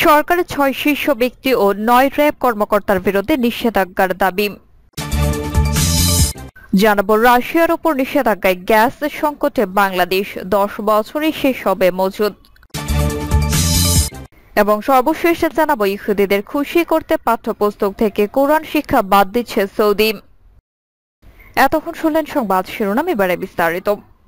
সরকারের ৬ শীর্ষ ব্যক্তি ও ৯ র্যাব কর্মকর্তার বিরুদ্ধে নিষেধাজ্ঞার দাবি। জানাবো রাশিয়ার উপর নিষেধাজ্ঞায় গ্যাস সংকটে বাংলাদেশ ১০ বছরই শেষ হবে মজুদ। এবং সর্বশেষে জানাবো ইহুদিদের খুশি করতে পাঠ্যপুস্তক থেকে কোরআন শিক্ষা বাদ দিচ্ছে সৌদি। এতক্ষণ শুনলেন সংবাদ শিরোনাম, এবারে বিস্তারিত।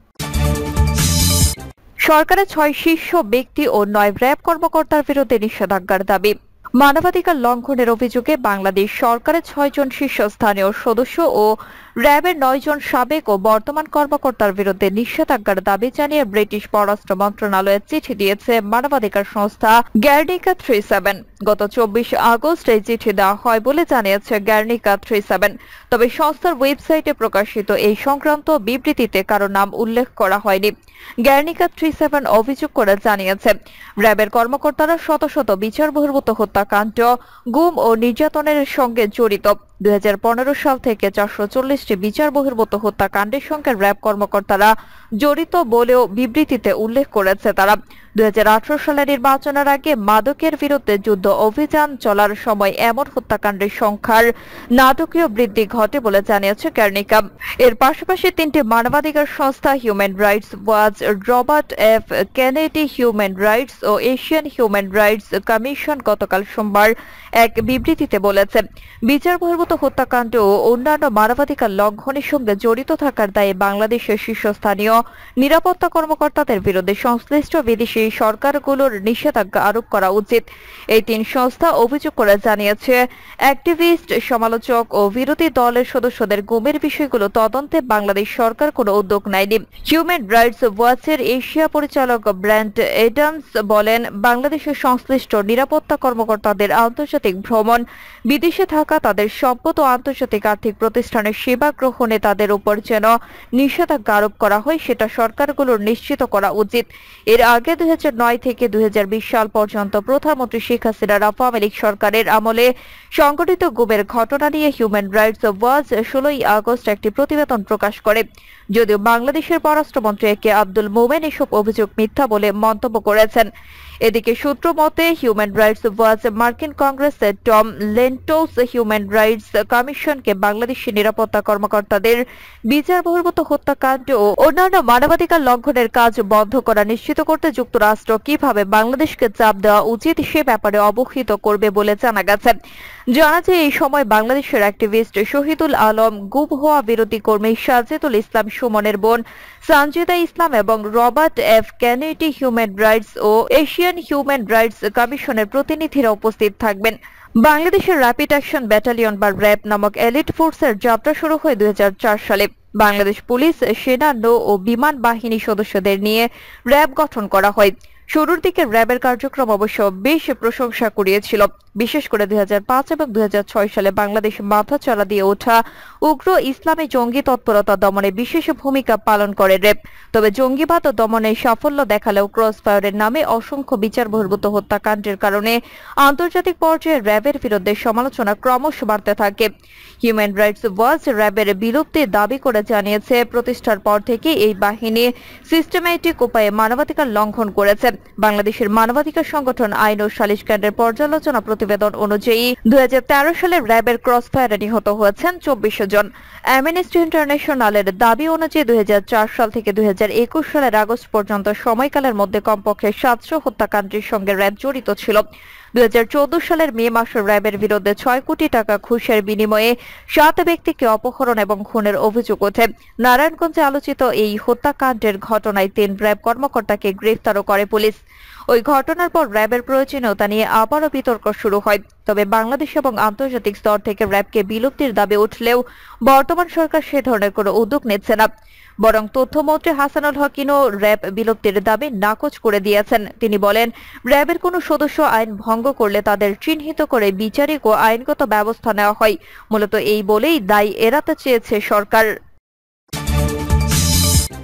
সরকারের ৬ শীর্ষ ব্যক্তি ও ৯ র্যাব কর্মকর্তার বিরুদ্ধে নিষেধাজ্ঞার দাবি। মানবাধিকার লঙ্ঘনের অভিযোগে বাংলাদেশ সরকারের ৬ জন শীর্ষস্থানীয় সদস্য ও র্যাবের ৯ জন সাবেক ও বর্তমান কর্মকর্তার বিরুদ্ধে নিষেধাজ্ঞার দাবি জানিয়ে ব্রিটিশ পররাষ্ট্র মন্ত্রণালয়ে চিঠি দিয়েছে মানবাধিকার সংস্থা গ্যার্নিকা 37। গত ২৪ আগস্ট এই চিঠি দেওয়া হয় বলে জানিয়েছে গ্যার্নিকা 37। তবে সংস্থার ওয়েবসাইটে প্রকাশিত এই সংক্রান্ত বিবৃতিতে কারো নাম উল্লেখ করা হয়নি। গ্যার্নিকা 37 অভিযোগ করে জানিয়েছে, র্যাবের কর্মকর্তারা শত শত বিচার বহির্ভূত হত্যাকাণ্ড, গুম ও নির্যাতনের সঙ্গে জড়িত। ২০১৫ সাল থেকে ৪৪০টি বিচার বহির্ভূত হত্যাকাণ্ডের সঙ্গে র্যাব কর্মকর্তারা জড়িত বলেও বিবৃতিতে উল্লেখ করেছে তারা। ২০১৮ সালের নির্বাচনের আগে মাদকের বিরুদ্ধে যুদ্ধ অভিযান চলার সময় এমন হত্যাকাণ্ডের সংখ্যার নাটকীয় বৃদ্ধি ঘটে বলে জানিয়েছে গ্যার্নিকা। এর পাশাপাশি ৩টি মানবাধিকার সংস্থা human rights watch, Robert F Kennedy human rights ও এশিয়ান হিউম্যান রাইটস কমিশন গতকাল সোমবার এক বিবৃতিতে বলেছে, বিচার বহির্ভূত হত্যাকাণ্ড ও অন্যান্য মানবাধিকার লঙ্ঘনের সঙ্গে জড়িত থাকার দায়ে বাংলাদেশের শীর্ষস্থানীয় নিরাপত্তা কর্মকর্তাদের বিরুদ্ধে সংশ্লিষ্ট বিদেশি সরকারগুলোর নিষেধাজ্ঞা আরোপ করা উচিত। এই ৩ সংস্থা অভিযোগ করে জানিয়েছে, অ্যাক্টিভিস্ট, সমালোচক ও বিরোধী দলের সদস্যদের গুমের বিষয়গুলো তদন্তে বাংলাদেশ সরকার কোনো উদ্যোগ নেয়নি। হিউম্যান রাইটস ওয়াচের এশিয়া পরিচালক ব্র্যান্ট এডামস বলেন, বাংলাদেশের সংশ্লিষ্ট নিরাপত্তা কর্মকর্তাদের আন্তর্জাতিক ভ্রমণ, বিদেশে থাকা, তাদের সম্পদ ও আন্তর্জাতিক আর্থিক প্রতিষ্ঠানের সেবা গ্রহণে তাদের উপর যেন নিষেধাজ্ঞা আরোপ করা হয় সেটা সরকারগুলোর নিশ্চিত করা উচিত। এর আগে ২০০৯ থেকে ২০২০ সাল পর্যন্ত প্রধানমন্ত্রী শেখ হাসিনার আওয়ামী লীগ সরকারের আমলে সংঘটিত গুমের ঘটনা নিয়ে হিউম্যান রাইটস ওয়াচ ১৬ আগস্ট একটি প্রতিবেদন প্রকাশ করে। যদিও বাংলাদেশের পররাষ্ট্রমন্ত্রী এ কে আব্দুল মোমেন এসব অভিযোগ মিথ্যা বলে মন্তব্য করেছেন। এদিকে সূত্র মতে হিউম্যান রাইটস ওয়াচ মার্কিন কংগ্রেসের টম লেন্টোস হিউম্যান রাইটস কমিশনকে বাংলাদেশের নিরাপত্তা কর্মকর্তাদের বিচার বহির্ভূত হত্যাকাণ্ড ও অন্যান্য মানবাধিকার লঙ্ঘনের কাজ বন্ধ করা নিশ্চিত করতে যুক্তরাষ্ট্র কিভাবে বাংলাদেশকে চাপ দেওয়া উচিত সে ব্যাপারে অবহিত করবে বলে জানা গেছে। জানা যায়, এই সময় বাংলাদেশের অ্যাক্টিভিস্ট শহীদুল আলম, গুম হওয়া বিরোধী কর্মী সাজেদুল ইসলাম সুমনের বোন সানজিদা ইসলাম এবং Robert F Kennedy human rights ও এশিয়ান হিউম্যান রাইটস কমিশনের প্রতিনিধিরা উপস্থিত থাকবেন। বাংলাদেশের র্যাপিড অ্যাকশন ব্যাটালিয়ন বা র্যাব নামক এলিট ফোর্সের যাত্রা শুরু হয় ২০০৪ সালে। বাংলাদেশ পুলিশ, সেনা, নৌ ও বিমান বাহিনী সদস্যদের নিয়ে র্যাব গঠন করা হয়। শুরুর দিকে র্যাবের কার্যক্রম অবশ্য বেশ প্রশংসা কুড়িয়েছিল। বিশেষ করে ২০০৫ এবং ২০০৬ সালে বাংলাদেশ মাথাচাড়া দিয়ে ওঠা উগ্র ইসলামী জঙ্গি তৎপরতা দমনে বিশেষ ভূমিকা পালন করে র্যাব। তবে জঙ্গিবাদ দমনে সাফল্য দেখালেও ক্রসফায়ারের নামে অসংখ্য বিচার বহির্ভূত হত্যাকাণ্ডের কারণে আন্তর্জাতিক পর্যায়ে র্যাবের বিরুদ্ধে সমালোচনা ক্রমশ বাড়তে থাকে। হিউম্যান রাইটস ওয়াচ র্যাবের বিলুপ্তির দাবি করে জানিয়েছে, প্রতিষ্ঠার পর থেকে এই বাহিনী সিস্টেমেটিক উপায়ে মানবাধিকার লঙ্ঘন করেছে। বাংলাদেশের মানবাধিকার সংগঠন আইন ও সালিশ কেন্দ্রের পর্যালোচনা প্রতিবেদন অনুযায়ী ২০১৩ সালে র্যাবের ক্রসফায়ারে নিহত হয়েছেন ২৪ জন। অ্যামনেস্টি ইন্টারন্যাশনালের দাবি অনুযায়ী ২০০৪ সাল থেকে ২০২১ সালের আগস্ট পর্যন্ত সময়কালের মধ্যে কমপক্ষে ৭০০ হত্যাকাণ্ডের সঙ্গে র্যাব জড়িত ছিল। ২০১৪ সালের মে মাসে র্যাবের বিরুদ্ধে ৬ কোটি টাকা ঘুষের বিনিময়ে ৭ ব্যক্তিকে অপহরণ এবং খুনের অভিযোগ ওঠে। নারায়ণগঞ্জে আলোচিত এই হত্যাকাণ্ডের ঘটনায় ৩ র্যাব কর্মকর্তাকে গ্রেফতারও করে পুলিশ। ওই ঘটনার পর র্যাবের প্রয়োজনীয়তা নিয়ে আবারও বিতর্ক শুরু হয়। তবে বাংলাদেশ এবং আন্তর্জাতিক স্তর থেকে র্যাবকে বিলুপ্তির দাবি উঠলেও বর্তমান সরকার সে ধরনের কোনো উদ্যোগ নিচ্ছে না। বরং তথ্যমন্ত্রী হাসানুল হকিনও র্যাব বিলুপ্তির দাবি নাকচ করে দিয়েছেন। তিনি বলেন, র্যাবের কোনো সদস্য আইন ভঙ্গ করলে তাদের চিহ্নিত করে বিচারিক ও আইনগত ব্যবস্থা নেওয়া হয়। মূলত এই বলেই দায় এড়াতে চেয়েছে সরকার।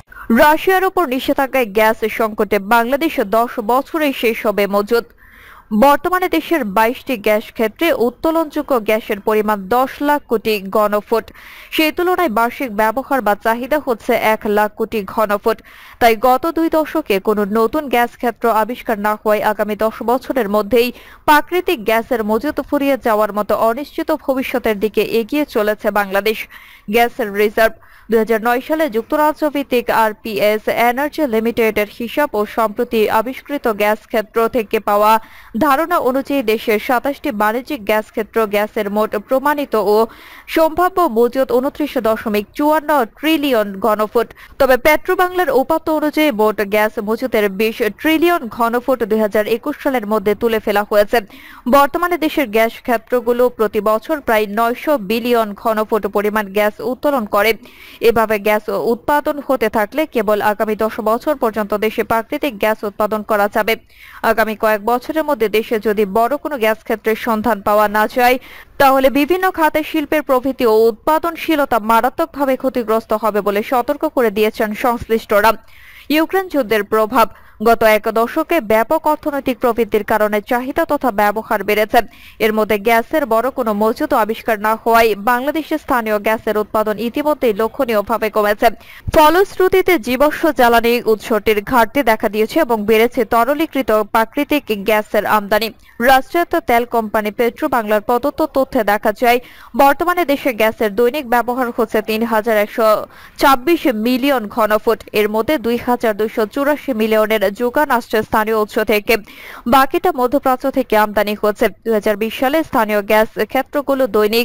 রাশিয়ার উপর নিষেধাজ্ঞায় গ্যাস সংকটে বাংলাদেশ ১০ বছরেই শেষ হবে মজুদ। বর্তমানে দেশের 22টি গ্যাস ক্ষেত্রে উত্তোলনযোগ্য গ্যাসের পরিমাণ 10 লাখ কোটি ঘনফুট। সেই তুলনায় বার্ষিক ব্যবহার বা চাহিদা হচ্ছে 1 লাখ কোটি ঘনফুট। তাই গত 2 দশকে কোনো নতুন গ্যাস ক্ষেত্র আবিষ্কার না হওয়ায় আগামী 10 বছরের মধ্যেই প্রাকৃতিক গ্যাসের মজুত ফুরিয়ে যাওয়ার মতো অনিশ্চিত ভবিষ্যতের দিকে এগিয়ে চলেছে বাংলাদেশ। গ্যাসের রিজার্ভ 2009 সালে যুক্তরাজ্য ভিত্তিক আরপিএস এনার্জি লিমিটেডের হিসাব ও সম্প্রতি আবিষ্কৃত গ্যাস ক্ষেত্র থেকে পাওয়া ধারণা অনুযায়ী দেশের 27টি বাণিজ্যিক গ্যাস ক্ষেত্র গ্যাসের মোট প্রমাণিত ও সম্ভাব্য মজুত 29.54 ট্রিলিয়ন ঘনফুট। তবে পেট্রোবাংলার উপাত্ত অনুযায়ী মোট গ্যাস মজুতের 20 ট্রিলিয়ন ঘনফুট 2021 সালের মধ্যে তুলে ফেলা হয়েছে। বর্তমানে দেশের গ্যাস ক্ষেত্রগুলো প্রতি বছর প্রায় 900 বিলিয়ন ঘনফুট পরিমাণ গ্যাস উত্তোলন করে। এভাবে গ্যাস উৎপাদন হতে থাকলে কেবল আগামী 10 বছর পর্যন্ত দেশে প্রাকৃতিক গ্যাস উৎপাদন করা যাবে। আগামী কয়েক বছরের মধ্যে দেশে যদি বড় কোনো গ্যাস ক্ষেত্রের সন্ধান পাওয়া না যায়, তাহলে বিভিন্ন খাতে শিল্পের প্রবৃদ্ধি ও উৎপাদনশীলতা মারাত্মকভাবে ক্ষতিগ্রস্ত হবে বলে সতর্ক করে দিয়েছেন সংশ্লিষ্টরা। ইউক্রেন যুদ্ধের প্রভাব গত 1 দশকে ব্যাপক অর্থনৈতিক প্রবৃদ্ধির কারণে চাহিদা তথা ব্যবহার বেড়েছে। এর মধ্যে গ্যাসের বড় কোনো মজুত আবিষ্কার না হওয়ায় বাংলাদেশে স্থানীয় গ্যাসের উৎপাদন ইতিমধ্যেই লক্ষণীয়ভাবে কমেছে। ফলশ্রুতিতে জীবাশ্ম জ্বালানি উৎসটির ঘাটতি দেখা দিয়েছে এবং বেড়েছে তরলীকৃত প্রাকৃতিক গ্যাসের আমদানি। রাষ্ট্রায়ত্ত তেল কোম্পানি পেট্রোবাংলার প্রদত্ত তথ্যে দেখা যায়, বর্তমানে দেশে গ্যাসের দৈনিক ব্যবহার হচ্ছে 3126 মিলিয়ন ঘনফুট। এর মধ্যে 2284 মিলিয়নের যোগান আসছে স্থানীয় উৎস থেকে, বাকিটা মধ্যপ্রাচ্য থেকে আমদানি হচ্ছে। 2020 সালে স্থানীয় গ্যাস ক্ষেত্রগুলো দৈনিক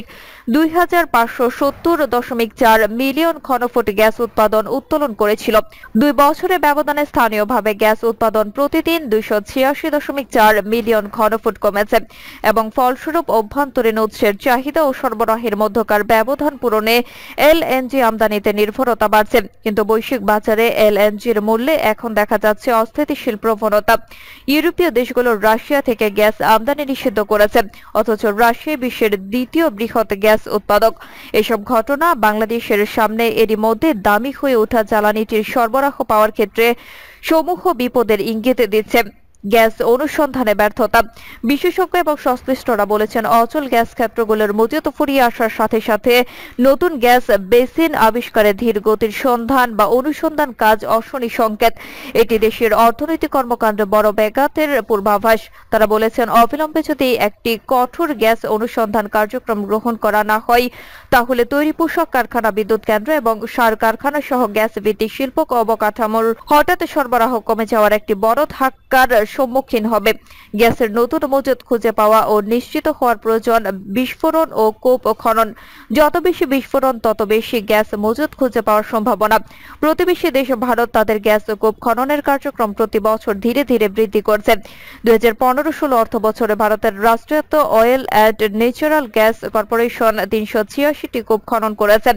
2570.4 মিলিয়ন ঘনফুট গ্যাস উত্তোলন করেছিল। 2 বছরের ব্যবধানে স্থানীয়ভাবে গ্যাস উৎপাদন প্রতিদিন 286.4 মিলিয়ন ঘনফুট কমেছে এবং ফলস্বরূপ অভ্যন্তরীণ উৎসের চাহিদা ও সরবরাহের মধ্যকার ব্যবধান পূরণে এলএনজি আমদানিতে নির্ভরতা বাড়ছে। কিন্তু বৈশ্বিক বাজারে এলএনজির মূল্যে এখন দেখা যাচ্ছে অস্থিতিশীল প্রবণতা। ইউরোপীয় দেশগুলো রাশিয়া থেকে গ্যাস আমদানি নিষিদ্ধ করেছে, অথচ রাশিয়া বিশ্বের দ্বিতীয় বৃহৎ গ্যাস উৎপাদক। এসব ঘটনা বাংলাদেশের সামনে এরই মধ্যে দামি হয়ে ওঠা জ্বালানিটির সরবরাহ পাওয়ার ক্ষেত্রে সমূহ বিপদের ইঙ্গিত দিচ্ছে। গ্যাস অনুসন্ধানে ব্যর্থতা বিশেষজ্ঞ এবং সংশ্লিষ্টরা বলেছেন, অচল গ্যাস ক্ষেত্রগুলোর মজুত ফুরিয়ে আসার সাথে সাথে নতুন গ্যাস বেসিন আবিষ্কারে ধীর গতির সন্ধান বা অনুসন্ধান কাজ অশনি সংকেত। এটি দেশের অর্থনৈতিক কর্মকাণ্ডে বড় ব্যাঘাতের পূর্বাভাস। তারা বলেছেন, অবিলম্বে যদি একটি কঠোর গ্যাস অনুসন্ধান কার্যক্রম গ্রহণ করা না হয়, তাহলে তৈরি পোশাক কারখানা, বিদ্যুৎ কেন্দ্র এবং সার কারখানা সহ গ্যাস ভিত্তিক শিল্প অবকাঠামোর হঠাৎ সরবরাহ কমে যাওয়ার একটি বড় ধাক্কার সম্মুখীন হবে। গ্যাসের নতুন মজুত খুঁজে পাওয়া ও নিশ্চিত হওয়ার প্রয়োজন। বিস্ফোরণ ও কূপ খনন, যত বেশি বিস্ফোরণ তত বেশি গ্যাস মজুত খুঁজে পাওয়ার সম্ভাবনা। প্রতিবেশী দেশ ভারত তাদের গ্যাস ও কূপ খননের কার্যক্রম প্রতি বছর ধীরে ধীরে বৃদ্ধি করছে। 2015-16 অর্থ বছরে ভারতের রাষ্ট্রায়ত্ত oil and natural gas corporation 386টি কূপ খনন করেছে।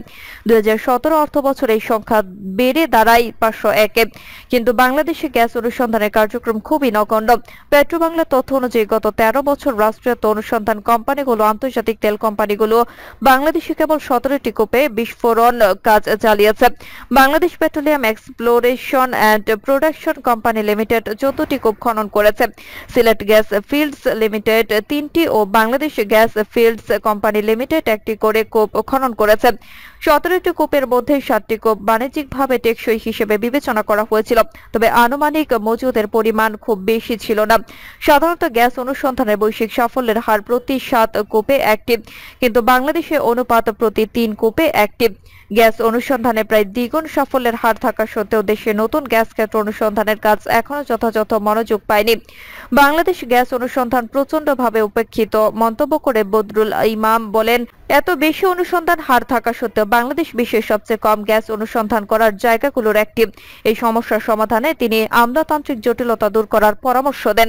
2017 অর্থ বছরে এই সংখ্যা বেড়ে দাঁড়ায় 501-এ। কিন্তু বাংলাদেশে গ্যাস অনুসন্ধানের কার্যক্রম খুবই নগণ্য। পেট্রোবাংলার তথ্য অনুযায়ী গত 13 বছর রাষ্ট্রায়ত্ত অনুসন্ধান কোম্পানিগুলো, আন্তর্জাতিক তেল কোম্পানিগুলো বাংলাদেশে কেবল 17টি কূপে বিস্ফোরণ কাজ চালিয়েছে। Bangladesh petroleum exploration and production company limited 14টি কূপ খনন করেছে। সিলেট গ্যাস ফিল্ডস লিমিটেড 3টি ও Bangladesh gas fields company limited 1টি করে কূপ খনন করেছে। 17টি কূপের মধ্যে 7টি কূপ বাণিজ্যিকভাবে টেকসই হিসেবে বিবেচনা করা হয়েছিল, তবে আনুমানিক মজুদের পরিমাণ খুব বেশি ছিল না। সাধারণত গ্যাস অনুসন্ধানের বৈশ্বিক সাফল্যের হার প্রতি 7 কূপে 1টি, কিন্তু বাংলাদেশে অনুপাত প্রতি 3 কূপে 1টি। গ্যাস অনুসন্ধানে প্রায় দ্বিগুণ সাফল্যের হার থাকা সত্ত্বেও দেশে নতুন গ্যাস ক্ষেত্র অনুসন্ধানের কাজ এখনো যথাযথ মনোযোগ পায়নি। বাংলাদেশ গ্যাস অনুসন্ধান প্রচন্ডভাবে উপেক্ষিত মন্তব্য করে বদরুল ইমাম বলেন, এত বেশি অনুসন্ধান হার থাকা সত্ত্বেও বাংলাদেশ বিশ্বের সবচেয়ে কম গ্যাস অনুসন্ধান করার জায়গাগুলোর একটি। এই সমস্যার সমাধানে তিনি আমলাতান্ত্রিক জটিলতা দূর করার পরামর্শ দেন।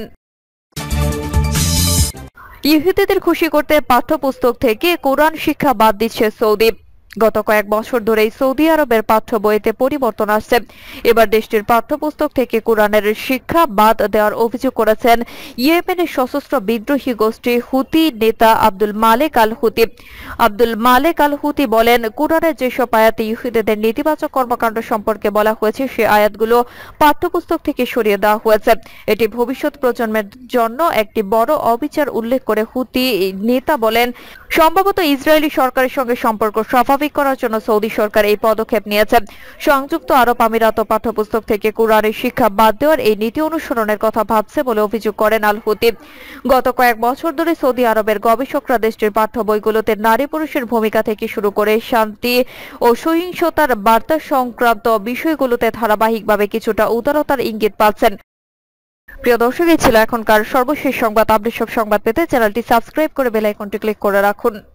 ইহুদিদের খুশি করতে পাঠ্যপুস্তক থেকে কোরআন শিক্ষা বাদ দিচ্ছে সৌদি। গত কয়েক বছর ধরেই সৌদি আরবের পাঠ্য বইতে পরিবর্তন আসছে। এবার দেশটির পাঠ্যপুস্তক থেকে কোরআনের শিক্ষা বাদ দেওয়ার অভিযোগ করেছেন ইয়েমেনের সশস্ত্র বিদ্রোহী গোষ্ঠী হুতি নেতা আব্দুল মালেক আল হুতি। আব্দুল মালেক আল হুতি বলেন, কোরআনের যেসব আয়াতে ইহুদিদের নেতিবাচক কর্মকাণ্ড সম্পর্কে বলা হয়েছে সে আয়াতগুলো পাঠ্যপুস্তক থেকে সরিয়ে দেওয়া হয়েছে। এটি ভবিষ্যৎ প্রজন্মের জন্য একটি বড় অবিচার উল্লেখ করে হুতি নেতা বলেন, সম্ভবত ইসরায়েলি সরকারের সঙ্গে সম্পর্ক স্বাভাবিক করার জন্য সৌদি সরকার এই পদক্ষেপ নিয়েছে। সংযুক্ত আরব আমিরাত পাঠ্যপুস্তক থেকে কোরআনের শিক্ষা বাদ দেওয়ার এই নীতি অনুসরণের কথা ভাবছে বলে অভিযোগ করেন আল হুতি। গত কয়েক বছর ধরে সৌদি আরবের গবেষকরা দেশটির পাঠ্য বইগুলোতে নারী পুরুষের ভূমিকা থেকে শুরু করে শান্তি ও সহিংসতার বার্তা সংক্রান্ত বিষয়গুলোতে ধারাবাহিকভাবে কিছুটা উদারতার ইঙ্গিত পাচ্ছেন। প্রিয় দর্শক, এই ছিল এখনকার সর্বশেষ সংবাদ। আপডেট সব সংবাদ পেতে চ্যানেলটি সাবস্ক্রাইব করে বেল আইকনটি ক্লিক করে রাখুন।